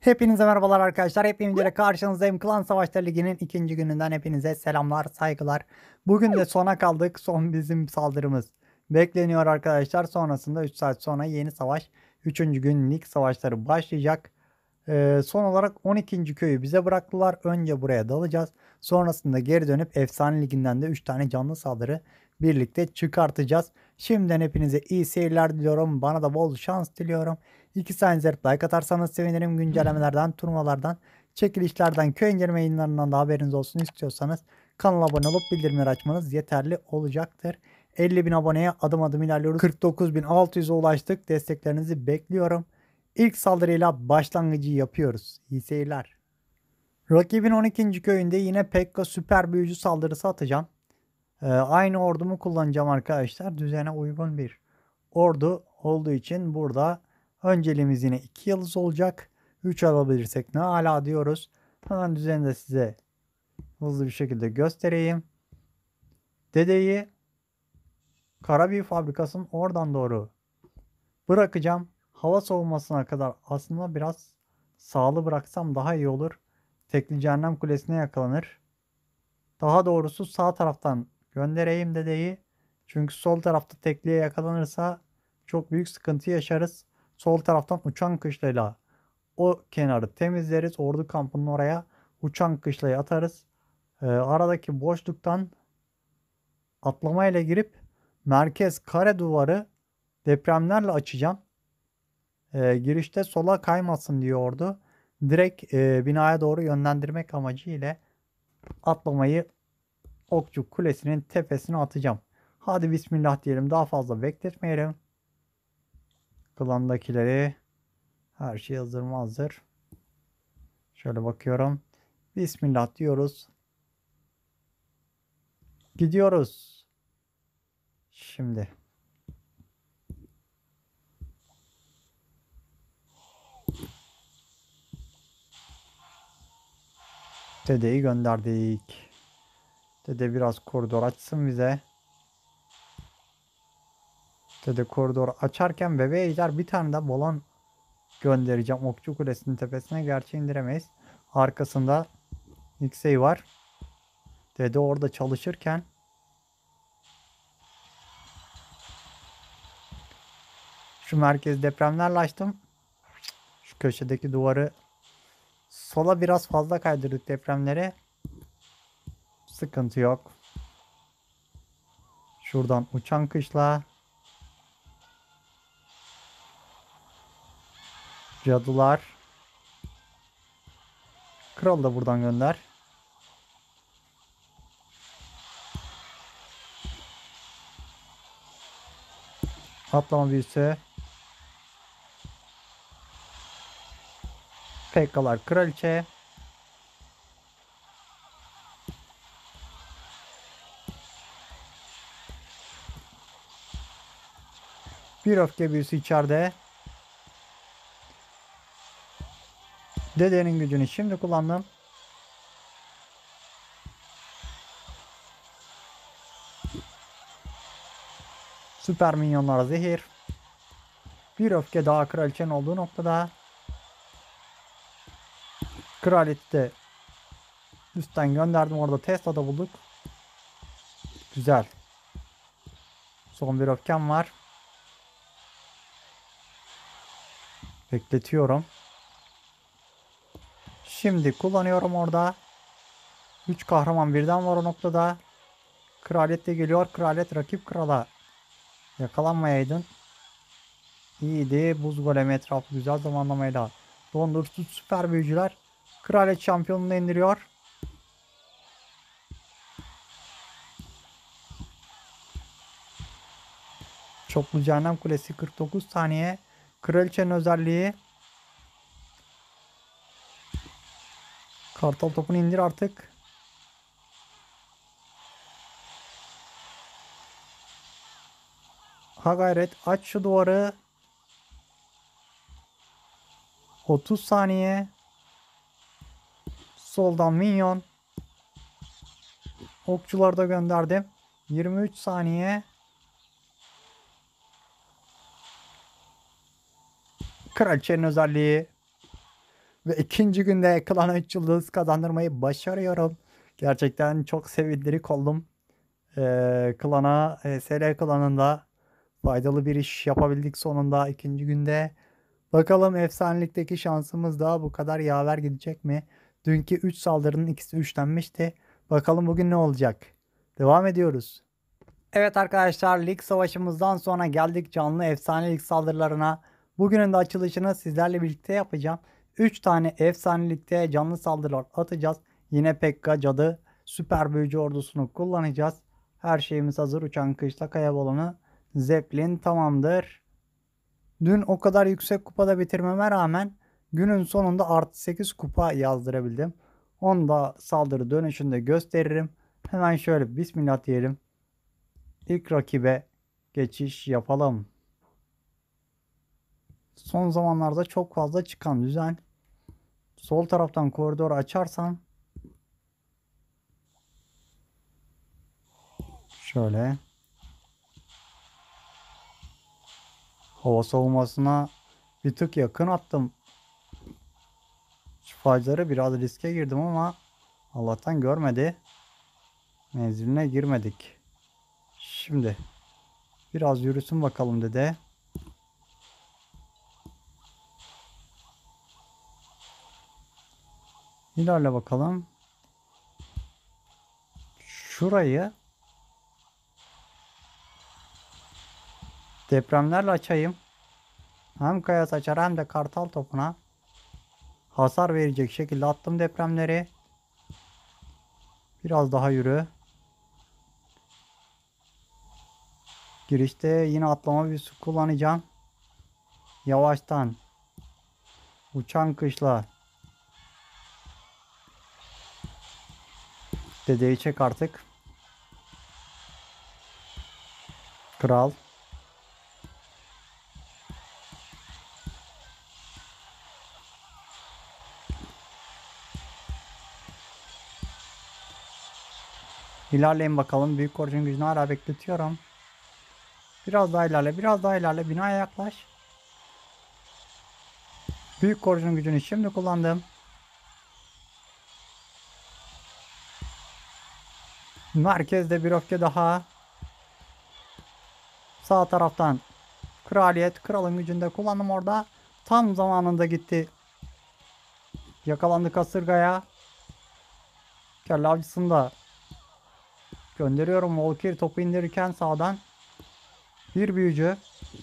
Hepinize merhabalar arkadaşlar. Hepinize karşınızdayım. Klan Savaşları Ligi'nin ikinci gününden hepinize selamlar, saygılar. Bugün de sona kaldık. Son bizim saldırımız bekleniyor arkadaşlar. Sonrasında 3 saat sonra yeni savaş, üçüncü gün lig savaşları başlayacak. Son olarak 12. köyü bize bıraktılar. Önce buraya dalacağız. Sonrasında geri dönüp Efsane Ligi'nden de 3 tane canlı saldırı birlikte çıkartacağız. Şimdiden hepinize iyi seyirler diliyorum. Bana da bol şans diliyorum. 2 saniye like atarsanız sevinirim. Güncellemelerden, turnuvalardan, çekilişlerden, köy inceleme yayınlarından da haberiniz olsun istiyorsanız kanala abone olup bildirimleri açmanız yeterli olacaktır. 50.000 aboneye adım adım ilerliyoruz. 49.600'e ulaştık. Desteklerinizi bekliyorum. İlk saldırıyla başlangıcı yapıyoruz. İyi seyirler. Rakibin 12. köyünde yine Pekka süper büyücü saldırısı atacağım. Aynı ordumu kullanacağım arkadaşlar. Düzene uygun bir ordu olduğu için burada önceliğimiz yine 2 yıldız olacak. 3 alabilirsek ne ala diyoruz. Hemen düzeni de size hızlı bir şekilde göstereyim. Dedeyi Karabüyü fabrikasının oradan doğru bırakacağım. Hava soğumasına kadar aslında biraz sağlı bıraksam daha iyi olur. Tekli Cehennem Kulesi'ne yakalanır. Daha doğrusu sağ taraftan göndereyim dedeyi. Çünkü sol tarafta tekliye yakalanırsa çok büyük sıkıntı yaşarız. Sol taraftan uçan kışlayla o kenarı temizleriz. Ordu kampının oraya uçan kışlayı atarız. Aradaki boşluktan atlamayla girip merkez kare duvarı depremlerle açacağım. Girişte sola kaymasın diyor ordu. Direkt binaya doğru yönlendirmek amacı ile atlamayı Okçu Kulesi'nin tepesine atacağım. Hadi bismillah diyelim, daha fazla bekletmeyelim. Klandakileri her şey hazır mı? Hazır. Şöyle bakıyorum. Bismillah diyoruz. Gidiyoruz. Şimdi. Dedeyi gönderdik. Dede biraz koridor açsın bize. Dede koridor açarken bebeğe ejder bir tane de bolon göndereceğim. Okçu Kulesi'nin tepesine gerçi indiremeyiz. Arkasında Niksey var. Dede orada çalışırken şu merkez depremlerle açtım. Şu köşedeki duvarı sola biraz fazla kaydırdık depremleri. Sıkıntı yok. Şuradan uçan kışla. Cadılar. Kral da buradan gönder. Atlama büyüsü. Pekkalar kraliçe. Bir öfke büyüsü içeride. Dedenin gücünü şimdi kullandım. Süper minyonlara zehir. Bir öfke daha kraliçenin olduğu noktada. Kraliyeti de üstten gönderdim. Orada Tesla'da bulduk. Güzel. Son bir öfkem var. Bekletiyorum. Şimdi kullanıyorum orada. 3 kahraman birden var o noktada. Kraliyet de geliyor. Kraliyet rakip krala yakalanmayaydın. İyiydi. Buz golemi etrafı güzel zamanlamayla dondurucu süper büyücüler. Kraliyet şampiyonunu indiriyor. Çoklu Cehennem Kulesi 49 saniye. Kraliçenin özelliği. Kartal topunu indir artık. Ha gayret, aç şu duvarı. 30 saniye. Soldan minyon. Okçuları da gönderdim. 23 saniye. Kraliçenin özelliği. Ve ikinci günde klana 3 yıldız kazandırmayı başarıyorum. Gerçekten çok sevindirik oldum. Klana, SL klanında faydalı bir iş yapabildik sonunda ikinci günde. Bakalım efsanelikteki şansımız da bu kadar yaver gidecek mi? Dünkü 3 saldırının ikisi üçlenmişti. Bakalım bugün ne olacak? Devam ediyoruz. Evet arkadaşlar, lig savaşımızdan sonra geldik canlı efsanelik saldırılarına. Bugünün de açılışını sizlerle birlikte yapacağım. 3 tane efsanelikte canlı saldırılar atacağız. Yine Pekka, Cadı, Süper Büyücü ordusunu kullanacağız. Her şeyimiz hazır. Uçan kışla kaya balonu, Zeppelin tamamdır. Dün o kadar yüksek kupada bitirmeme rağmen günün sonunda artı 8 kupa yazdırabildim. Onu da saldırı dönüşünde gösteririm. Hemen şöyle bismillah diyelim. İlk rakibe geçiş yapalım. Son zamanlarda çok fazla çıkan düzen. Sol taraftan koridoru açarsam şöyle hava savunmasına bir tık yakın attım. Şifacıları biraz riske girdim ama Allah'tan görmedi. Menziline girmedik. Şimdi biraz yürüsün bakalım dede. İlerle bakalım. Şurayı depremlerle açayım. Hem kaya saçar hem de kartal topuna hasar verecek şekilde attım depremleri. Biraz daha yürü. Girişte yine atlama büyüsü kullanacağım. Yavaştan. Uçan kışla. Dedeyi çek artık. Kral. İlerleyin bakalım. Büyük korcun gücünü hala bekletiyorum. Biraz daha ilerle. Biraz daha ilerle. Binaya yaklaş. Büyük korcun gücünü şimdi kullandım. Merkezde bir öfke daha. Sağ taraftan kraliyet. Kralın gücünde kullandım orada. Tam zamanında gitti. Yakalandı kasırgaya. Kelle avcısını da gönderiyorum. Volkir topu indirirken sağdan. Bir büyücü.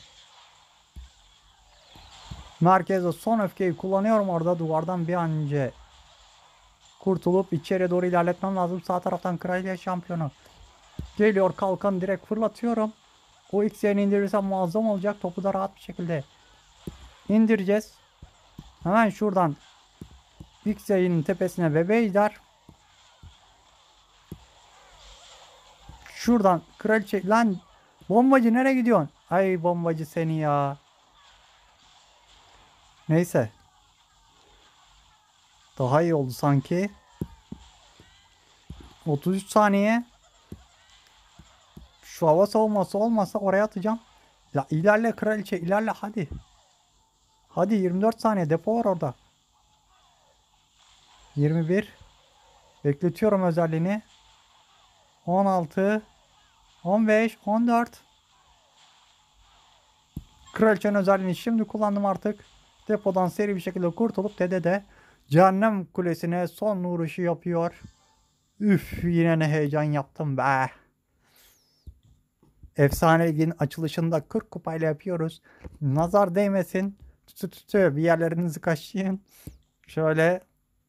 Merkezde son öfkeyi kullanıyorum orada. Duvardan bir an önce kurtulup içeriye doğru ilerletmem lazım. Sağ taraftan kraliyet şampiyonu. Geliyor, kalkan direkt fırlatıyorum. O X'lerini indirirsem muazzam olacak. Topu da rahat bir şekilde indireceğiz. Hemen şuradan X yayının tepesine bebeği der. Şuradan kraliçe lan, bombacı nereye gidiyorsun? Ay bombacı seni ya. Neyse. Daha iyi oldu sanki. 33 saniye. Şu hava savunması olmasa oraya atacağım. Ya ilerle kraliçe, ilerle hadi. Hadi 24 saniye depo var orada. 21. Bekletiyorum özelliğini. 16. 15. 14. Kraliçenin özelliğini şimdi kullandım artık. Depodan seri bir şekilde kurtulup dede de cehennem kulesine son vuruşu yapıyor. Üf, yine ne heyecan yaptım be. Efsane Ligi'nin açılışında 40 kupayla yapıyoruz. Nazar değmesin. Tütü tütü bir yerlerinizi kaşıyın. Şöyle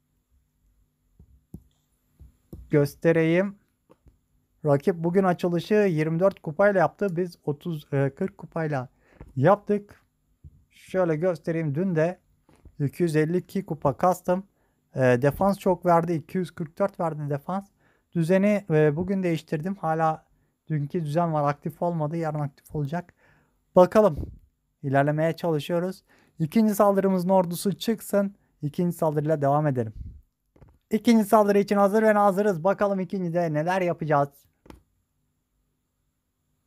göstereyim. Rakip bugün açılışı 24 kupayla yaptı. Biz 40 kupayla yaptık. Şöyle göstereyim. Dün de 252 kupa kastım. Defans çok verdi. 244 verdi defans. Düzeni bugün değiştirdim. Hala dünkü düzen var. Aktif olmadı. Yarın aktif olacak. Bakalım. İlerlemeye çalışıyoruz. İkinci saldırımızın ordusu çıksın. İkinci saldırıyla devam edelim. İkinci saldırı için hazır ve hazırız. Bakalım ikincide neler yapacağız.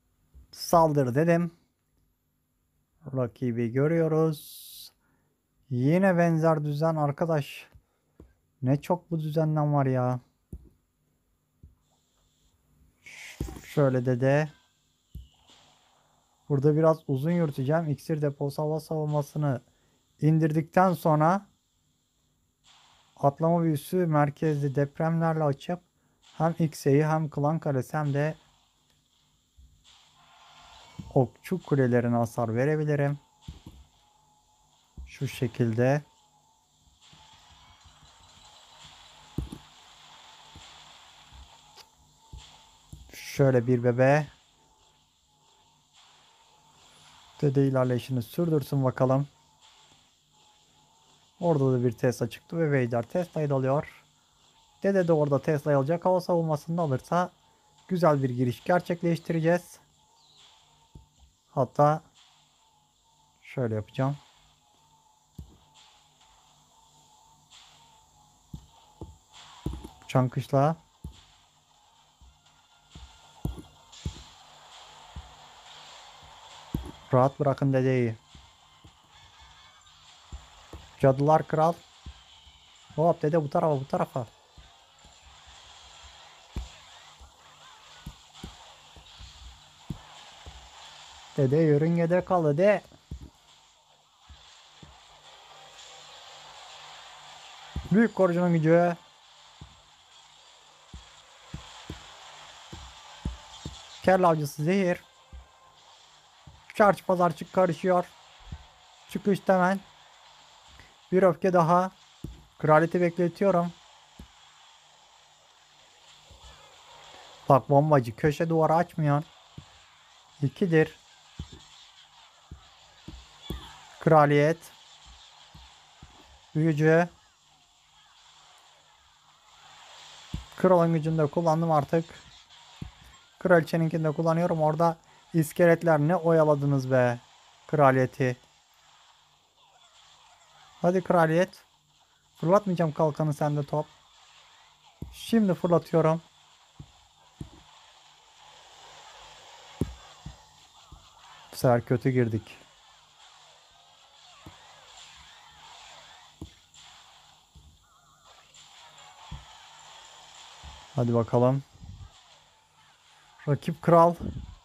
Saldır dedim. Rakibi görüyoruz. Yine benzer düzen arkadaş. Ne çok bu düzenden var ya. Şöyle de. Burada biraz uzun yürüteceğim. İksir deposu hava savunmasını indirdikten sonra atlama büyüsü merkezli depremlerle açıp hem X'e'yi hem Klan Kalesi hem de okçu kulelerine hasar verebilirim. Şu şekilde. Şöyle bir bebe. Dede ilerleyişini sürdürsün bakalım. Orada da bir Tesla çıktı ve Vader Tesla'yı da alıyor. Dede de orada Tesla'yı alacak. Hava savunmasını alırsa güzel bir giriş gerçekleştireceğiz. Hatta şöyle yapacağım. Uçan kışla. Rahat bırakın dedeyi. Cadılar Kral. Hop dede bu tarafa bu tarafa. Dede yörüngede kal dede. Büyük korucunun gücü. Kelle avcısı zehir. Çarşı pazarcık karışıyor. Çıkış hemen. Bir öfke daha. Kraliyeti bekletiyorum. Bak bombacı köşe duvarı açmıyor. 2'dir. Kraliyet. Büyücü. Kralın gücünü de kullandım artık. Kraliçeninkini de kullanıyorum. Orada iskeletler ne oyaladınız be. Kraliyeti. Hadi kraliyet. Fırlatmayacağım kalkanı sende top. Şimdi fırlatıyorum. Bu sefer kötü girdik. Hadi bakalım. Rakip kral.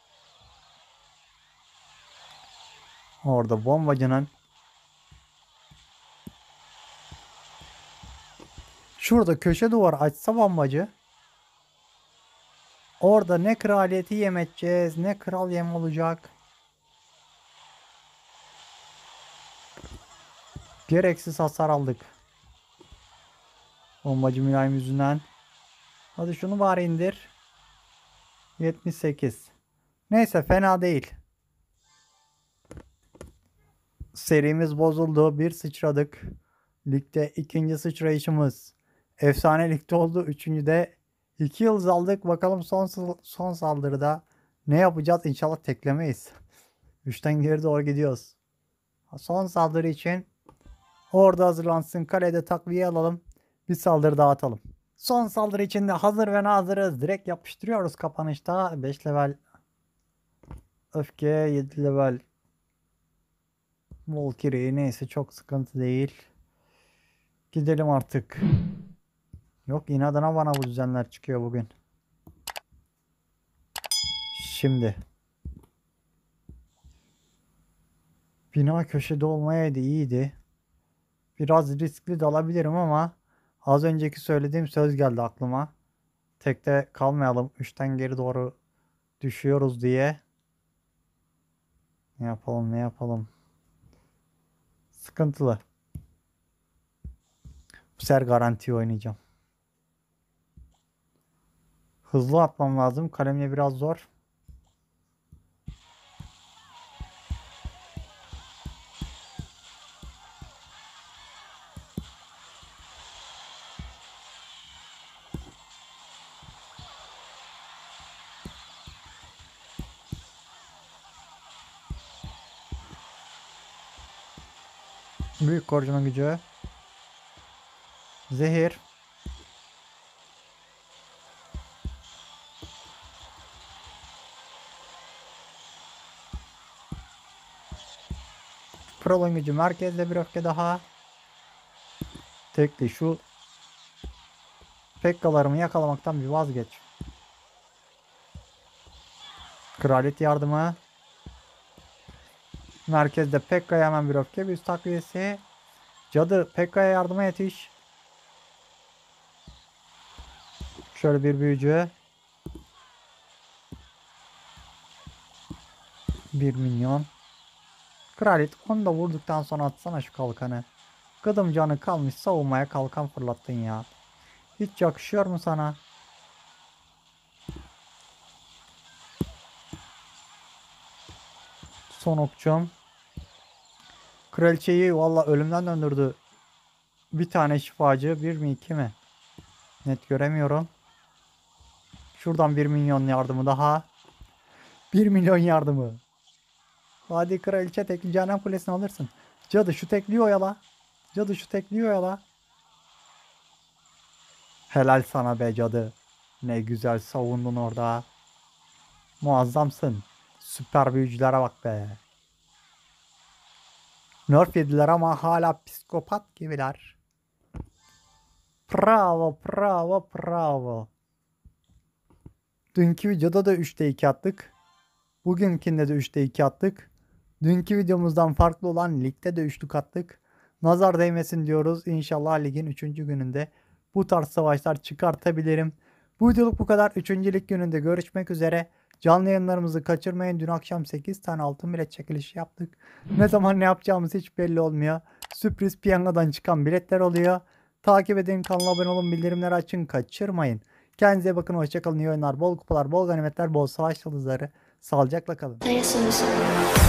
Orada bombacının. Şurada köşe duvar açsa bombacı. Orada ne kraliyeti yem edeceğiz ne kral yem olacak. Gereksiz hasar aldık. Bombacı mülayim yüzünden. Hadi şunu bari indir. 78. Neyse fena değil. Serimiz bozuldu. Bir sıçradık. Ligde ikinci sıçrayışımız. Efsane ligde oldu. Üçüncüde 2 yıldız aldık. Bakalım son saldırıda ne yapacağız? İnşallah teklemeyiz. 3'ten geri doğru gidiyoruz. Son saldırı için orada hazırlansın. Kalede takviye alalım. Bir saldırı daha atalım. Son saldırı için de hazır ve nazırız. Direkt yapıştırıyoruz kapanışta. 5 level öfke, 7 level Valkyrie, neyse çok sıkıntı değil. Gidelim artık. Yok inadına bana bu düzenler çıkıyor bugün. Şimdi. Bina köşede olmayaydı iyiydi. Biraz riskli de alabilirim ama az önceki söylediğim söz geldi aklıma. Tekte kalmayalım. 3'ten geri doğru düşüyoruz diye. Ne yapalım ne yapalım. Sıkıntılı. Bu sefer garanti oynayacağım. Hızlı atmam lazım. Kalemle biraz zor. Büyük korucunun gücü. Zehir. Kralın gücü merkezde bir öfke daha. Tekli şu Pekkalarımı yakalamaktan bir vazgeç. Kraliyet yardımı. Merkezde Pekka'ya hemen bir öfke büyüsü takviyesi. Cadı Pekka'ya yardıma yetiş. Şöyle bir büyücü. Bir minyon. Kraliyet onu da vurduktan sonra atsana şu kalkanı. Gıdım canı kalmış savunmaya kalkan fırlattın ya. Hiç yakışıyor mu sana? Son okçum. Kraliçeyi valla ölümden döndürdü. Bir tane şifacı. Bir mi iki mi? Net göremiyorum. Şuradan 1 milyon yardımı daha. 1 milyon yardımı. Hadi kraliçe tekli cehennem kulesini alırsın. Cadı şu tekliği oyala. Cadı şu tekliği oyala. Helal sana be cadı. Ne güzel savundun orada. Muazzamsın. Süper büyücülere bak be. Nerf yediler ama hala psikopat gibiler. Bravo, bravo, bravo. Dünkü videoda da 3'te 2 attık. Bugünkinde de 3'te 2 attık. Dünkü videomuzdan farklı olan ligde de 3'lük attık. Nazar değmesin diyoruz. İnşallah ligin 3. gününde bu tarz savaşlar çıkartabilirim. Bu videoluk bu kadar. 3. lig gününde görüşmek üzere. Canlı yayınlarımızı kaçırmayın. Dün akşam 8 tane altın bilet çekilişi yaptık. Ne zaman ne yapacağımız hiç belli olmuyor. Sürpriz piyangodan çıkan biletler oluyor. Takip edin, kanala abone olun, bildirimleri açın, kaçırmayın. Kendinize bakın, hoşçakalın, iyi oyunlar, bol kupalar, bol ganimetler, bol savaş yıldızları. Sağlıcakla kalın.